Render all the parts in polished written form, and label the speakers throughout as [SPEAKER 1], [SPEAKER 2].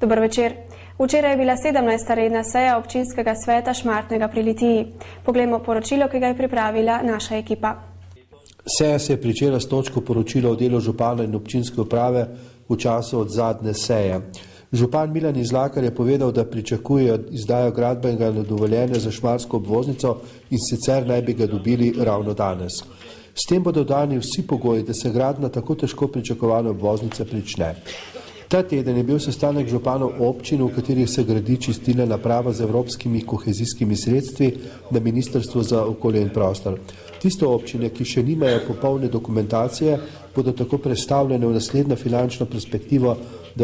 [SPEAKER 1] Dober večer. Včeraj je bila 17. redna seja občinskega sveta Šmartnega pri Litiji. Poglejmo poročilo, ki ga je pripravila naša ekipa.
[SPEAKER 2] Seja se je pričela s točko poročila o delu župana in občinske uprave v času od zadnje seje. Župan Milan Izlakar je povedal, da pričakuje izdajo gradbenega dovoljenja za šmarsko obvoznico in sicer naj bi ga dobili ravno danes. S tem bodo dani vsi pogoji, da se gradnja tako težko pričakovane obvoznice prične. Ta teden je bil sestanek županov občin, v katerih se gradi čistilna naprava z evropskimi kohezijskimi sredstvi na Ministrstvu za okolje in prostor. Tiste občine, ki še nimajo popolne dokumentacije, bodo tako predstavljene v naslednjo finančno perspektivo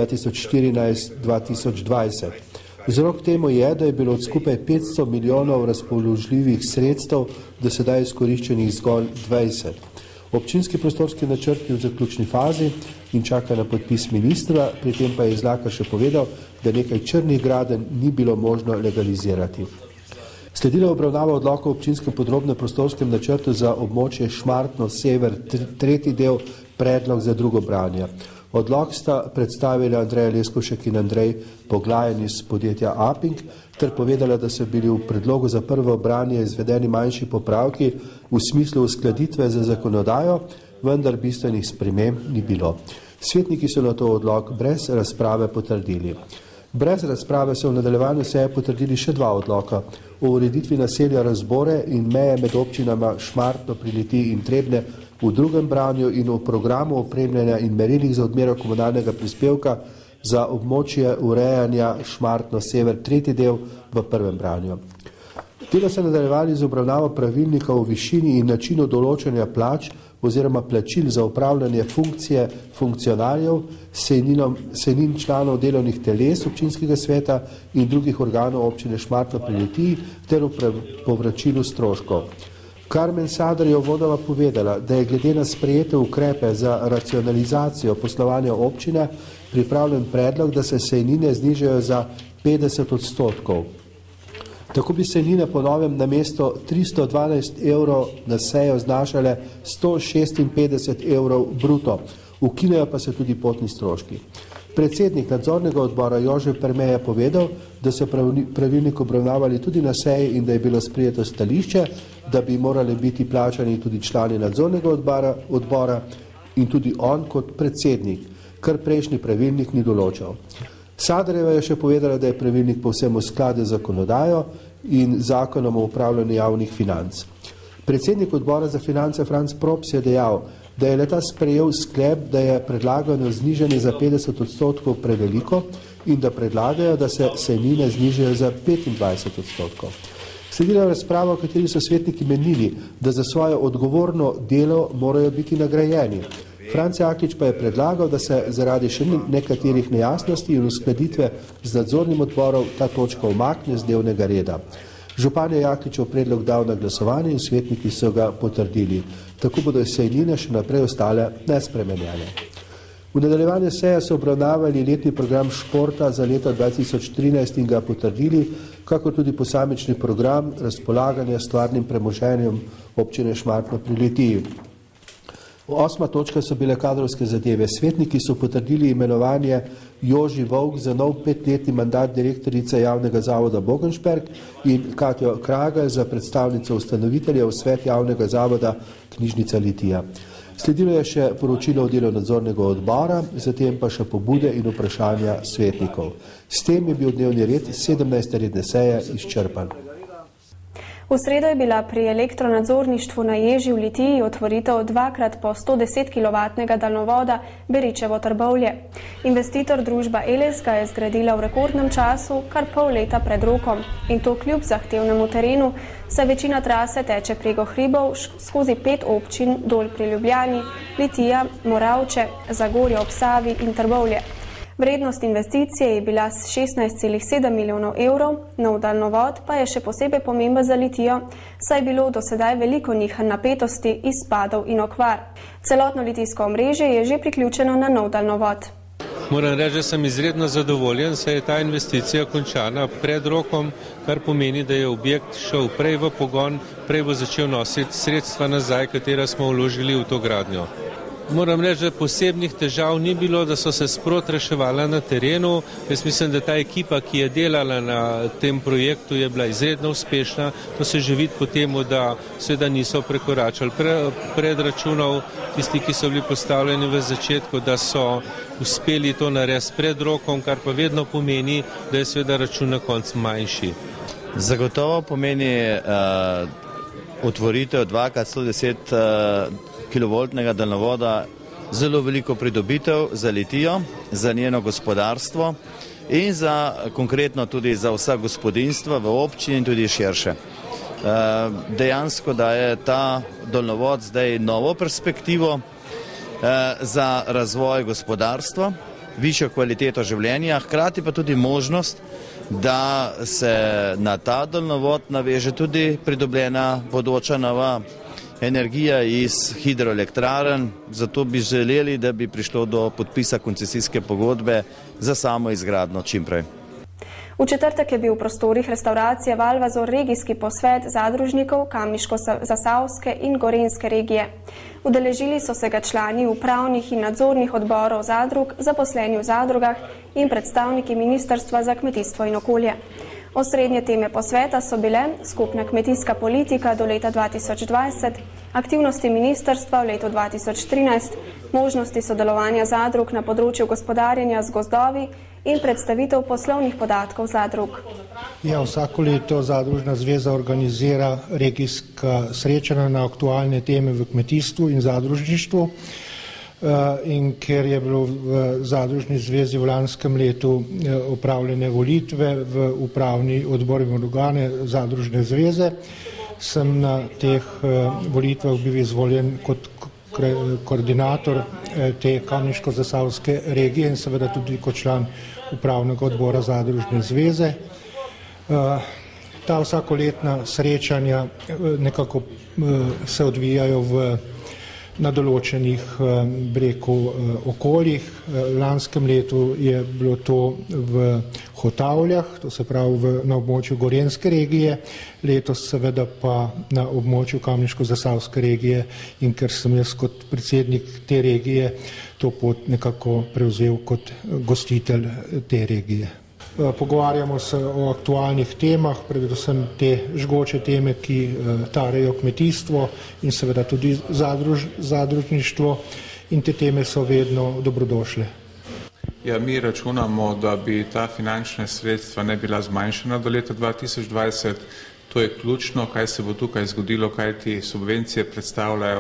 [SPEAKER 2] 2014-2020. Vzrok temu je, da je bilo od skupaj 500 milijonov razpoložljivih sredstev do sedaj izkoriščenih zgolj 20. Občinski prostorski načrt je v zaključni fazi in čaka na podpis ministra, pri tem pa je Izlakar še povedal, da nekaj črnih gradenj ni bilo možno legalizirati. Sledila obravnava odloka o občinskem podrobnem prostorskem načrtu za območje Šmartno sever, tretji del, predlog za drugo branje. Odlok sta predstavili Andreja Leskovšek in Andrej Poglajen iz podjetja Aping ter povedala, da so bili v predlogu za prvo branje izvedeni manjši popravki v smislu uskladitve za zakonodajo, vendar bistvenih sprememb ni bilo. Svetniki so na to odlok brez razprave potrdili. Brez razprave so v nadaljevanju seje potrdili še dva odloka o ureditvi naselja Razbore in meje med občinama Šmartno pri Litiji in Trebnje v drugem branju in o programu opremljanja in merilih za odmero komunalnega prispevka za območje urejanja Šmartno sever, tretji del, v prvem branju. Delo so nadaljevali z obravnavo pravilnika o višini in načinu določanja plač oziroma plačil za upravljanje funkcije funkcionarjev, sejnin članov delovnih teles občinskega sveta in drugih organov občine Šmartno pri Litiji ter o povračilu stroškov. Karmen Sadar je uvodoma povedala, da je glede na sprejete ukrepe za racionalizacijo poslovanja občine pripravljen predlog, da se sejnine znižajo za 50%. Tako bi sejnine po novem namesto 312 evrov na sejo znašale 156 evrov bruto, ukinejo pa se tudi potni stroški. Predsednik nadzornega odbora Jože Perme je povedal, da so pravilnik obravnavali tudi na seji in da je bilo sprejeto stališče, da bi morali biti plačani tudi člani nadzornega odbora in tudi on kot predsednik, kar prejšnji pravilnik ni določal. Sadarjeva je še povedala, da je pravilnik povsem v skladu z zakonodajo in zakonom o upravljanju javnih financ. Predsednik odbora za finance Franc Props je dejal, da je leta sprejel sklep, da je predlagano znižanje za 50% preveliko in da predlagajo, da se sejnine znižajo za 25%. Sledila razprava, v kateri so svetniki menili, da za svoje odgovorno delo morajo biti nagrajeni. Franc Jaklič pa je predlagal, da se zaradi še nekaterih nejasnosti in uskladitve z nadzornim odborom ta točka umakne z dnevnega reda. Župan je Jakličev predlog dal na glasovanje in svetniki so ga potrdili. Tako bodo sejnine še naprej ostale nespremenjene. V nadaljevanju seje so obravnavali letni program športa za leto 2013 in ga potrdili, kakor tudi posamični program razpolaganja stvarnim premoženjem občine Šmartno pri Litiji. 8. točka so bile kadrovske zadeve. Svetniki so potrdili imenovanje Joži Vovk za nov 5-letni mandat direktorice javnega zavoda Bogenšberg in Katjo Kragelj za predstavnico ustanovitelja v svet javnega zavoda Knjižnica Litija. Sledilo je še poročilo o delu nadzornega odbora, zatem pa še pobude in vprašanja svetnikov. S tem je bil dnevni red 17. redne seje izčrpan.
[SPEAKER 1] V sredo je bila pri elektronadzorništvu na Ježi v Litiji otvoritev 2x po 110 kW daljnovoda Beričevo-Trbovlje. Investitor družba Eles ga je zgradila v rekordnem času, kar pol leta pred rokom. In to kljub zahtevnemu terenu, saj večina trase teče preko hribov skozi 5 občin dol pri Ljubljani, Litija, Moravče, Zagorje ob Savi in Trbovlje. Vrednost investicije je bila 16,7 milijonov evrov, nov daljnovod pa je še posebej pomemben za Litijo, saj je bilo do sedaj veliko nihanj napetosti, izpadov in okvar. Celotno litijsko omrežje je že priključeno na nov daljnovod.
[SPEAKER 3] Moram reči, da sem izredno zadovoljen, saj je ta investicija končana pred rokom, kar pomeni, da je objekt šel prej v pogon, prej bo začel nositi sredstva nazaj, katera smo vložili v to gradnjo. Moram reči, da posebnih težav ni bilo, da so se sproti reševala na terenu. Jaz mislim, da ta ekipa, ki je delala na tem projektu, je bila izredno uspešna. To se že vidi po temu, da seveda niso prekoračali predračunov, tisti, ki so bili postavljeni v začetku, da so uspeli to narediti pred rokom, kar pa vedno pomeni, da je seveda račun na koncu manjši.
[SPEAKER 4] Zagotovo pomeni otvoritev 2x110 kilovoltnega daljnovoda zelo veliko pridobitev za Litijo, za njeno gospodarstvo in konkretno tudi za vsa gospodinjstva v občini in tudi širše. Dejansko daje ta daljnovod zdaj novo perspektivo za razvoj gospodarstva, višjo kvaliteto življenja, hkrati pa tudi možnost, da se na ta daljnovod naveže tudi pridobljena bodoča nova energija iz hidroelektrarn, zato bi želeli, da bi prišlo do podpisa koncesijske pogodbe za samo izgradnjo čimprej.
[SPEAKER 1] V četrtek je bil v prostorih restauracije Valvazor regijski posvet zadružnikov Kamniško-Zasavske in Gorenjske regije. Udeležili so se ga člani upravnih in nadzornih odborov zadrug, zaposleni v zadrugah in predstavniki Ministrstva za kmetijstvo in okolje. Osrednje teme posveta so bile skupna kmetijska politika do leta 2020, aktivnosti ministrstva v letu 2013, možnosti sodelovanja zadrug na področju gospodarjenja z gozdovi in predstavitev poslovnih podatkov zadrug.
[SPEAKER 5] Ja, vsako leto Zadružna zveza organizira regijska srečanja na aktualne teme v kmetijstvu in zadružništvu. In ker je bilo v Zadružni zvezi v lanskem letu opravljene volitve v upravni odbor in organe Zadružne zveze, sem na teh volitvah bil izvoljen kot koordinator te Kamniško-Zasavske regije in seveda tudi kot član upravnega odbora Zadružne zveze. Ta vsakoletna srečanja nekako se odvijajo na določenih okoljih. V lanskem letu je bilo to v Hotavljah, to se pravi na območju Gorenjske regije, letos seveda pa na območju Kamniško-Zasavske regije, in ker sem jaz kot predsednik te regije to pot nekako prevzel kot gostitelj te regije. Pogovarjamo se o aktualnih temah, predvsem te žgoče teme, ki tarejo kmetijstvo in seveda tudi zadružništvo, in te teme so vedno dobrodošle.
[SPEAKER 6] Ja, mi računamo, da bi ta finančna sredstva ne bila zmanjšana do leta 2020. To je ključno, kaj se bo tukaj zgodilo, kaj ti subvencije predstavljajo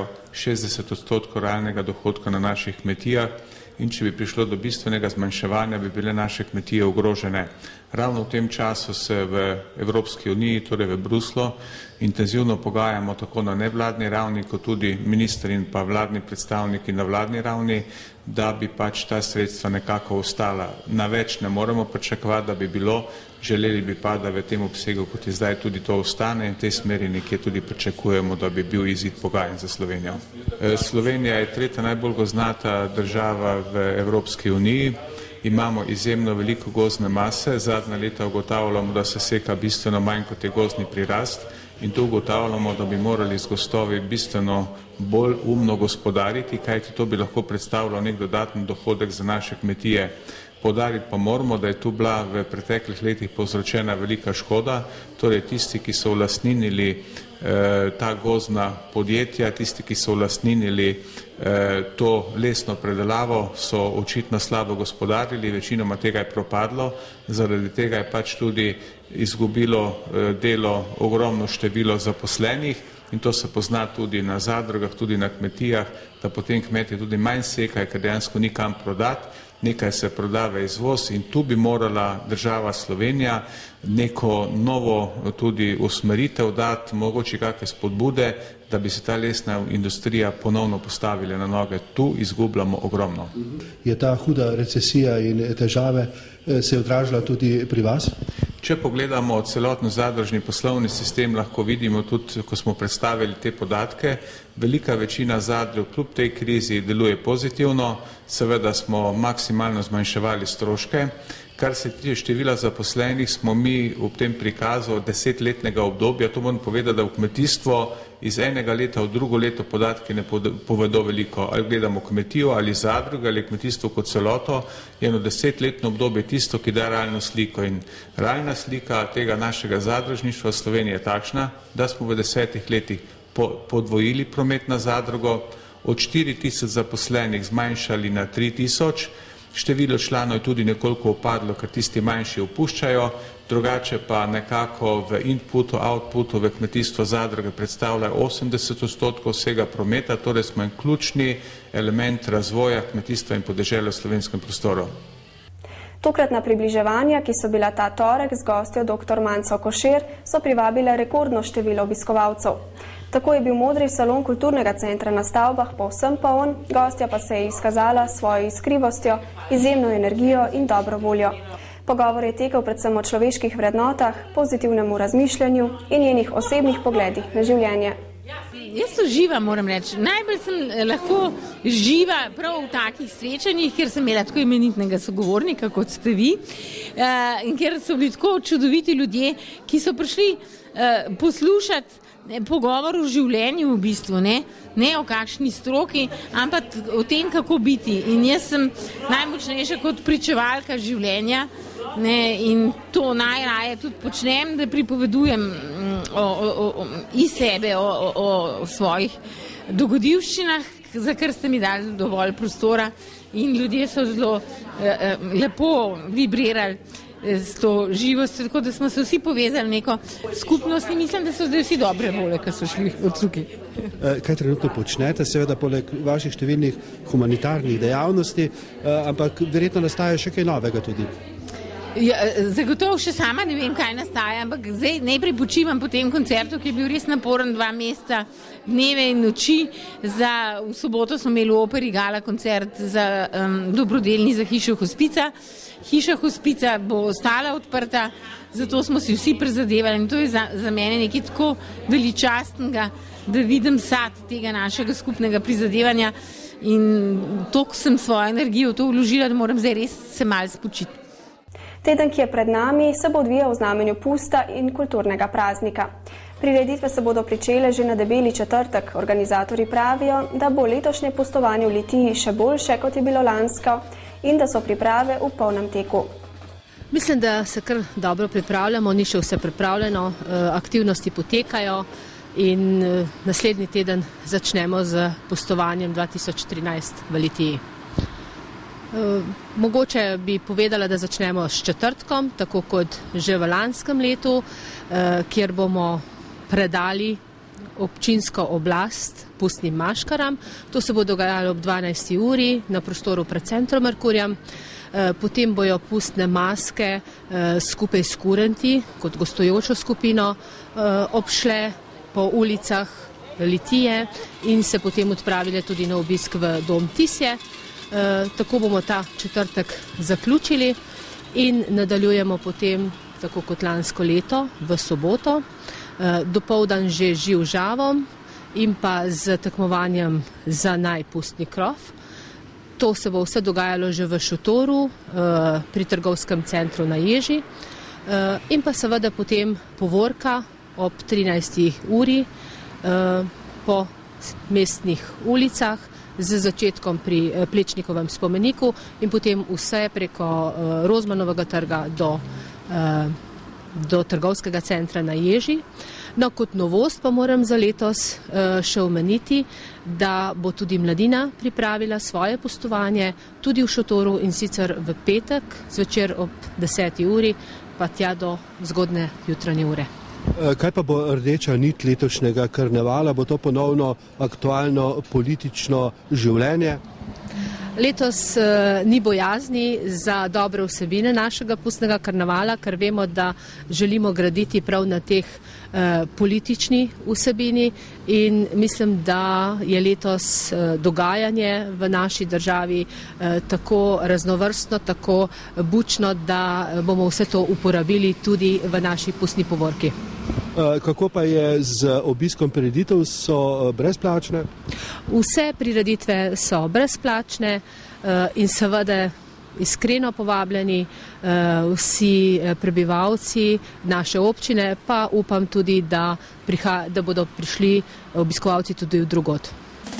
[SPEAKER 6] 60% realnega dohodka na naših kmetijah. In če bi prišlo do bistvenega zmanjševanja, bi bile naše kmetije ogrožene. Ravno v tem času se v Evropski uniji, torej v Bruslu, intenzivno pogajamo tako na nevladni ravni, kot tudi ministri in pa vladni predstavniki na vladni ravni, da bi pač ta sredstva nekako ostala. Na več ne moremo pričakovati, da bi bilo, želeli bi pa, da v tem obsegu, kot je zdaj, tudi to ostane, in v tej smeri nekje tudi pričakujemo, da bi bil izid pogajanj za Slovenijo. Slovenija je tretja najbolj gozdnata država v Evropski uniji. Imamo izjemno veliko gozdne mase, zadnja leta ugotavljamo, da se seka bistveno manj kot je gozdni prirast, in tu ugotavljamo, da bi morali z gozdovi bistveno bolj umno gospodariti, kajti to bi lahko predstavljalo nek dodaten dohodek za naše kmetije. Poudariti pa moramo, da je tu bila v preteklih letih povzročena velika škoda, torej tisti, ki so ulastninili ta gozdna podjetja, tisti, ki so ulastninili to lesno predelavo, so očitno slabo gospodarili, večinoma tega je propadlo, zaradi tega je pač tudi izgubilo delo ogromno število zaposlenih, in to se pozna tudi na zadrugah, tudi na kmetijah, da potem kmetje tudi manj sekajo, ker dejansko ni kam prodati, nekaj se proda v izvoz, in tu bi morala država Slovenija neko novo tudi usmeritev dati, mogoče kakšne spodbude, da bi se ta lesna industrija ponovno postavila na noge. Tu izgubljamo ogromno.
[SPEAKER 2] Je ta huda recesija in težave se odražala tudi pri vas?
[SPEAKER 6] Če pogledamo celotno zadružni poslovni sistem, lahko vidimo tudi, ko smo predstavili te podatke, velika večina zadrug kljub tej krizi deluje pozitivno, seveda smo maksimalno zmanjševali stroške. Kar se tiče števila zaposlenih, smo mi v tem prikazu 10-letnega obdobja, to moram povedati, da v kmetijstvo iz enega leta v drugo leto podatki ne povedo veliko. Ali gledamo kmetijo ali zadruge ali kmetijstvo kot celoto, je eno 10-letno obdobje tisto, ki da realno sliko. In realna slika tega našega zadružništva v Sloveniji je takšna, da smo v 10 letih podvojili promet na zadrugo, od 4000 zaposlenih zmanjšali na 3000, število članov je tudi nekoliko upadlo, ker tisti manjši opuščajo, drugače pa nekako v inputu, outputu v kmetijstvo zadruge predstavljajo 80% vsega prometa, torej smo en ključni element razvoja kmetijstva in podeželja v slovenskem prostoru.
[SPEAKER 1] Tokratna približevanja, ki so bila ta torek z gostjo dr. Manco Košir, so privabile rekordno število obiskovalcev. Tako je bil modri salon kulturnega centra na stavbah povsem poln, gostja pa se je izkazala s svojo iskrivostjo, izjemno energijo in dobro voljo. Pogovor je tekel predvsem o človeških vrednotah, pozitivnemu razmišljanju in njenih osebnih pogledih na življenje.
[SPEAKER 7] Jaz to živa, moram reči. Najbolj sem lahko živa prav v takih srečanjih, ker sem imela tako imenitnega sogovornika, kot ste vi, in ker so bili tako čudoviti ljudje, ki so prišli poslušati pogovor o življenju v bistvu, ne o kakšni stroki, ampak o tem, kako biti. In jaz sem najmočnejša kot pričevalka življenja, in to najraje tudi počnem, da pripovedujem iz sebe o svojih dogodivščinah, za kar ste mi dali dovolj prostora, in ljudje so zelo lepo vibrirali s to živostjo, tako da smo se vsi povezali neko skupnost in mislim, da so zdaj vsi dobre volje, ki so šli od tukaj.
[SPEAKER 2] Kaj trenutno počnete, seveda poleg vaših številnih humanitarnih dejavnosti, ampak verjetno nastaja še kaj novega tudi?
[SPEAKER 7] Ja, zagotovo še sama ne vem, kaj nastaja, ampak zdaj najprej počivam po tem koncertu, ki je bil res naporen 2 meseca, dneve in noči. V soboto smo imeli v Operi Gala koncert za dobrodelni za hišo hospica. Hiša hospica bo ostala odprta, zato smo si vsi prizadevali in to je za mene nekaj tako veličastnega, da vidim sad tega našega skupnega prizadevanja in toliko sem svojo energijo v to vložila, da moram zdaj res se malo spočiti.
[SPEAKER 1] Teden, ki je pred nami, se bo odvijal v znamenju pusta in kulturnega praznika. Prireditve se bodo pričele že na Debeli četrtek. Organizatorji pravijo, da bo letošnje pustovanje v Litiji še boljše, kot je bilo lansko, in da so priprave v polnem teku.
[SPEAKER 8] Mislim, da se kar dobro pripravljamo, ni še vse pripravljeno, aktivnosti potekajo in naslednji teden začnemo z pustovanjem 2013 v Litiji. Mogoče bi povedala, da začnemo s četrtkom, tako kot že v lanskem letu, kjer bomo predali občinsko oblast pustnim maškaram. To se bo dogajalo ob 12. uri na prostoru pred centrom Merkurjem. Potem bojo pustne maske skupaj s kurenti kot gostujočo skupino obšle po ulicah Litije in se potem odpravile tudi na obisk v dom Tisje. Tako bomo ta četrtek zaključili in nadaljujemo potem, tako kot lansko leto, v soboto, dopoldan že živ žavom in pa z tekmovanjem za najpustni krov. To se bo vse dogajalo že v šotoru pri trgovskem centru na Ježi in pa seveda potem povorka ob 13. uri po mestnih ulicah z začetkom pri Plečnikovem spomeniku in potem vse preko Rozmanovega trga do trgovskega centra na Ježi. No, kot novost pa moram za letos še omeniti, da bo tudi mladina pripravila svoje pustovanje tudi v šotoru in sicer v petek zvečer ob 10. uri pa tja do zgodne jutranje ure.
[SPEAKER 2] Kaj pa bo rdeča nit letošnjega karnevala? Bo to ponovno aktualno politično življenje?
[SPEAKER 8] Letos ni bojazni za dobre vsebine našega pustnega karnevala, ker vemo, da želimo graditi prav na teh politični vsebini in mislim, da je letos dogajanje v naši državi tako raznovrstno, tako bučno, da bomo vse to uporabili tudi v naši pustni povorki.
[SPEAKER 2] Kako pa je z obiskom prireditev, so brezplačne?
[SPEAKER 8] Vse prireditve so brezplačne in seveda iskreno povabljeni vsi prebivalci naše občine, pa upam tudi, da bodo prišli obiskovalci tudi drugod.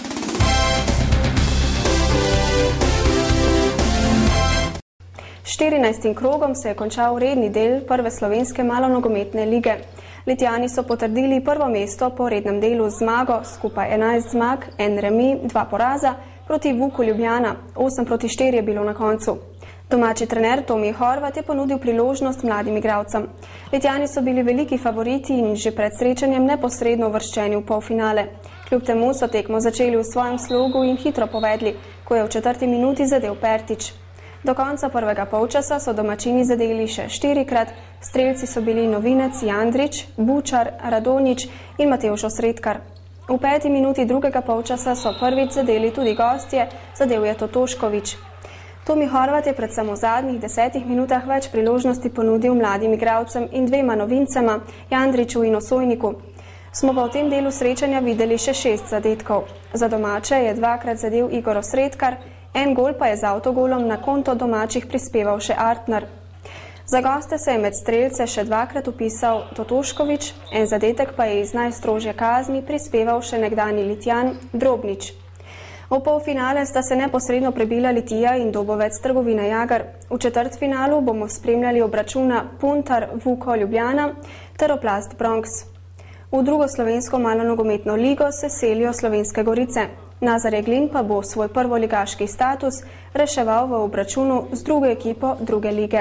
[SPEAKER 1] S 14. krogom se je končal redni del prve slovenske malonogometne lige. Litijani so potrdili prvo mesto po rednem delu z zmago, skupaj 11 zmag, 1 remi, 2 poraza, proti Vuku Ljubljana, 8-4 je bilo na koncu. Domači trener Tomi Horvat je ponudil priložnost mladim igralcem. Litijani so bili veliki favoriti in že pred srečanjem neposredno uvrščeni v polfinale. Kljub temu so tekmo začeli v svojem slogu in hitro povedli, ko je v 4. minuti zadel Pertič. Do konca prvega polčasa so domačini zadeli še 4-krat, strelci so bili Novinec, Jandrič, Bučar, Radonič in Matevž Osredkar. V 5. minuti drugega polčasa so prvič zadeli tudi gostje, zadel je Totoškovič. Tomi Horvat je predvsem v zadnjih 10 minutah več priložnosti ponudil mladim igralcem in 2 novincema, Jandriču in Osojniku. Smo pa v tem delu srečanja videli še 6 zadetkov. Za domače je 2-krat zadel Igor Osredkar, 1 gol pa je z avtogolom na konto domačih prispeval še Artner. Za goste se je med strelce še 2-krat upisal Totoškovič, 1 zadetek pa je iz najstrožje kazni prispeval še nekdanji Litijan Drobnič. V polfinale sta se neposredno prebila Litija in Dobovec Trgovina Jagar. V četrtfinalu bomo spremljali obračuna Puntar Vuko Ljubljana ter Oplast Bronx. V drugo slovensko malonogometno ligo se selijo Slovenske Gorice. Nazar Jeglin pa bo svoj prvoligaški status reševal v obračunu z drugo ekipo druge lige.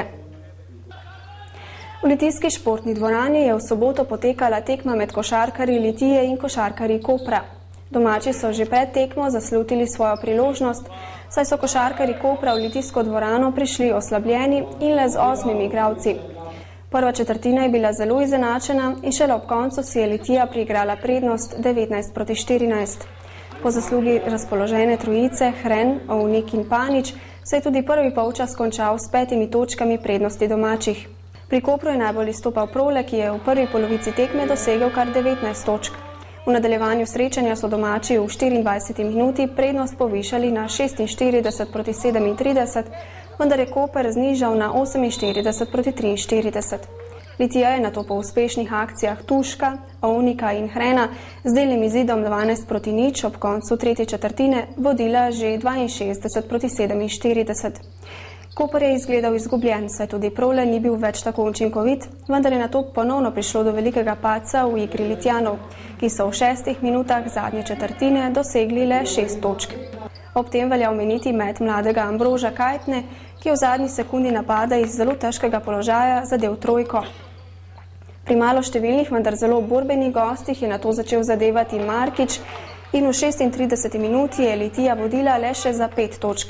[SPEAKER 1] V litijski športni dvorani je v soboto potekala tekma med košarkarji Litije in košarkarji Kopra. Domači so že pred tekmo zaslutili svojo priložnost, saj so košarkarji Kopra v litijsko dvorano prišli oslabljeni in le z 8 igralci. Prva četrtina je bila zelo izenačena in šele ob koncu si je Litija priigrala prednost 19-14. Po zaslugi razpoložene trojice Hren, Ovnik in Panič se je tudi prvi polčas končal s 5 točkami prednosti domačih. Pri Kopru je najbolj izstopal Prole, ki je v prvi polovici tekme dosegel kar 19 točk. V nadaljevanju srečanja so domači v 24 minuti prednost povišali na 46-37, vendar je Koper znižal na 48-43. Litija je nato po uspešnih akcijah Tuška, Ovnika in Hrena z delnim izidom 12-0 ob koncu tretje četrtine vodila že 62-47. Koper je izgledal izgubljen, saj tudi Prole ni bil več tako učinkovit, vendar je nato ponovno prišlo do velikega padca v igri Litijanov, ki so v 6 minutah zadnje četrtine dosegli le 6 točk. Ob tem velja omeniti met mladega Ambroža Kajtne, ki je v zadnji sekundi napada iz zelo težkega položaja zadel trojko. Pri malo številnih, vendar zelo borbenih gostih je nato začel zadevati Markič in v 36 minuti je Litija vodila le še za 5 točk,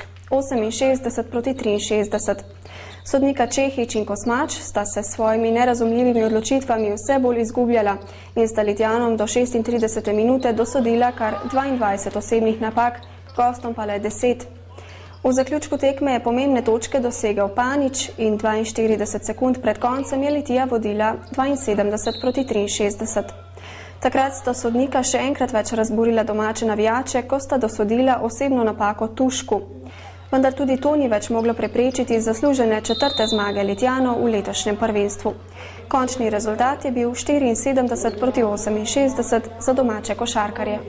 [SPEAKER 1] 68-63. Sodnika Čehič in Kosmač sta se s svojimi nerazumljivimi odločitvami vse bolj izgubljala in sta Litijanom do 36 minute dosodila kar 22 osebnih napak, gostom pa le 10. V zaključku tekme je pomembne točke dosegel Panič in 42 sekund pred koncem je Litija vodila 72-63. Takrat sta sodnika še enkrat več razburila domače navijače, ko sta dosodila osebno napako Tušku. Vendar tudi to ni več moglo preprečiti zaslužene 4. zmage Litijanov v letošnjem prvenstvu. Končni rezultat je bil 74-68 za domače košarkarje.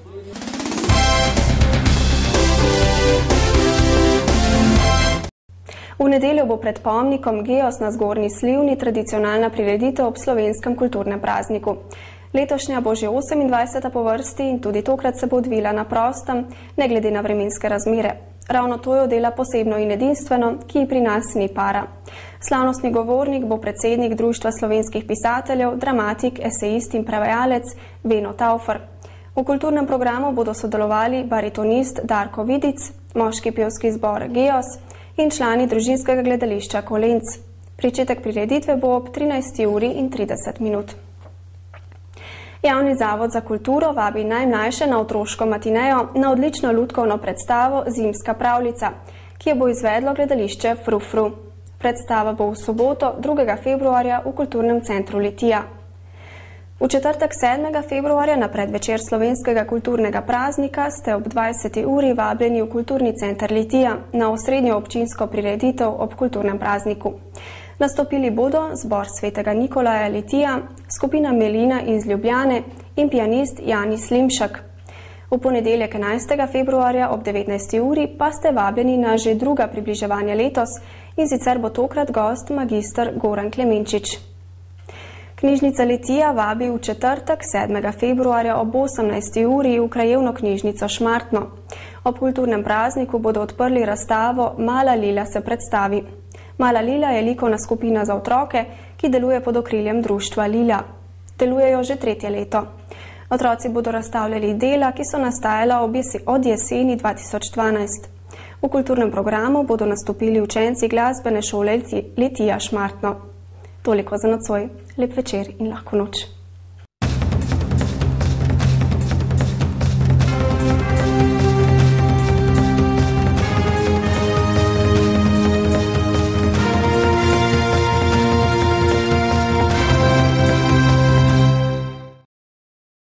[SPEAKER 1] V nedeljo bo pred pomnikom Geos na Zgornji Slivni tradicionalna prireditev ob slovenskem kulturnem prazniku. Letošnja bo že 28. po vrsti in tudi tokrat se bo odvila na prostem, ne glede na vremenske razmere. Ravno to jo dela posebno in edinstveno, ki pri nas ni para. Slavnostni govornik bo predsednik Društva slovenskih pisateljev, dramatik, esejist in prevajalec Beno Taufer. V kulturnem programu bodo sodelovali baritonist Darko Vidic, moški pevski zbor Geos in člani družinskega gledališča Kolenc. Pričetek prireditve bo ob 13:30. Javni zavod za kulturo vabi najmlajše na otroško matinejo na odlično lutkovno predstavo Zimska pravljica, ki jo bo izvedlo gledališče Frufru. Predstava bo v soboto 2. februarja v Kulturnem centru Litija. V četrtek 7. februarja na predvečer slovenskega kulturnega praznika ste ob 20. uri vabljeni v Kulturni center Litija na osrednjo občinsko prireditev ob kulturnem prazniku. Nastopili bodo zbor svetega Nikolaja Litija, skupina Melina iz Ljubljane in pianist Jani Slimšak. V ponedeljek 11. februarja ob 19. uri pa ste vabljeni na že druga približevanja letos in sicer bo tokrat gost magister Goran Klemenčič. Knjižnica Litija vabi v četrtek 7. februarja ob 18. uri v krajevno knjižnico Šmartno. Ob kulturnem prazniku bodo odprli razstavo Mala Lila se predstavi. Mala Lila je likovna skupina za otroke, ki deluje pod okriljem društva Lila. Delujejo že 3. leto. Otroci bodo razstavljali dela, ki so nastajala od jeseni 2012. V kulturnem programu bodo nastopili učenci glasbene šole Litija Šmartno. Toliko za nocoj. Lep večer in lahko noč.